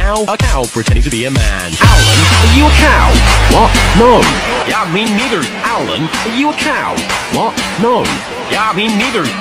cow? A cow pretending to be a man. Alan, are you a cow? What? No. Yeah, me neither. Alan, are you a cow? What? No. Yeah, me neither.